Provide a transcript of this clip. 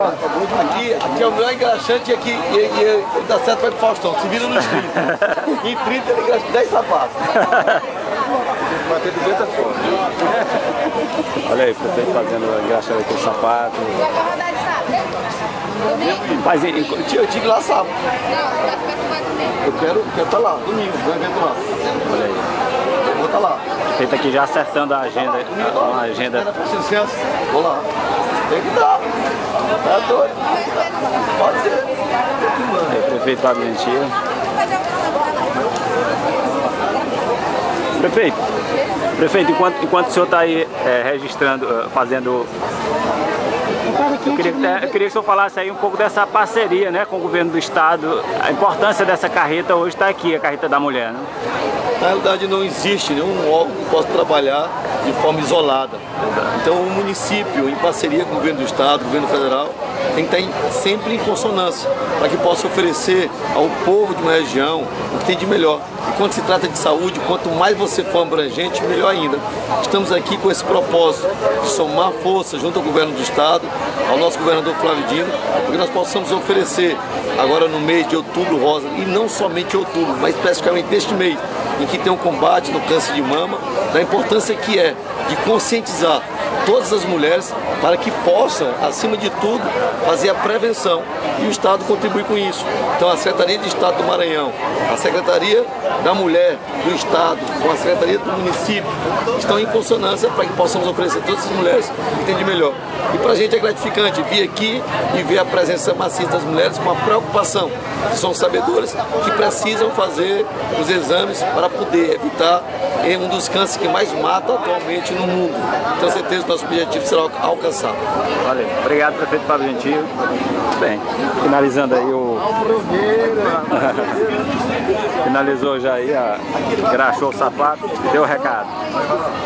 Aqui é o melhor engraxante e aqui ele dá certo para ir pro Faustão, se vira nos 30. Em 30 ele engraxa 10 sapatos. Vai ter 200 fotos. Olha aí, o prefeito fazendo engraxando aqui o sapato. Mas Eu tive lá sábado. Eu quero estar lá, domingo, vou evento lá. olha aí. Eu vou estar lá. Feito aqui já acertando a agenda. Uma agenda. Licença, vou lá. Tem que dar. Tá doido? Pode ser. Aí, prefeito Fábio Gentil. Prefeito, enquanto o senhor está aí registrando, fazendo... Eu queria que o senhor falasse aí um pouco dessa parceria, né, com o governo do estado, a importância dessa carreta hoje está aqui, a carreta da mulher, né? Na realidade não existe nenhum órgão que possa trabalhar de forma isolada. Então o município, em parceria com o governo do estado, o governo federal, tem que estar sempre em consonância, para que possa oferecer ao povo de uma região o que tem de melhor. E quando se trata de saúde, quanto mais você for abrangente, melhor ainda. Estamos aqui com esse propósito de somar força junto ao governo do estado, ao nosso governador Flávio Dino, para que nós possamos oferecer agora no mês de outubro rosa, e não somente outubro, mas especificamente neste mês, em que tem um combate no câncer de mama, da importância que é de conscientizar todas as mulheres para que possam, acima de tudo, fazer a prevenção, e o Estado contribui com isso. Então a Secretaria de Estado do Maranhão, a Secretaria da Mulher do Estado, com a Secretaria do Município, estão em consonância para que possamos oferecer a todas as mulheres o que tem de melhor. E para a gente é gratificante vir aqui e ver a presença maciça das mulheres com uma preocupação, que são sabedoras, que precisam fazer os exames para poder evitar um dos cânceres que mais mata atualmente no mundo. Tenho certeza que nosso objetivo será alcançado. Valeu. Obrigado, prefeito Fábio Gentil. Bem, finalizando aí o... Finalizou já aí, engraxou o sapato, deu o recado.